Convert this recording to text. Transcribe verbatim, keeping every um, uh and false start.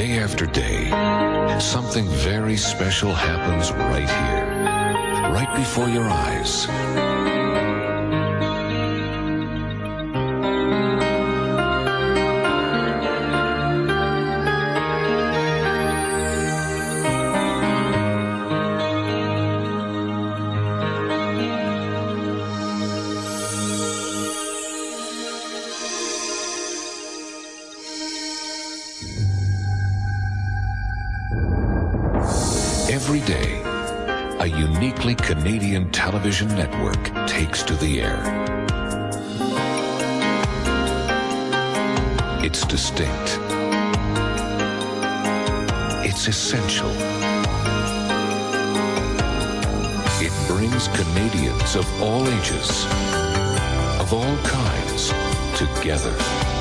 Day after day, something very special happens right here, right before your eyes. Every day, a uniquely Canadian television network takes to the air. It's distinct. It's essential. It brings Canadians of all ages, of all kinds, together.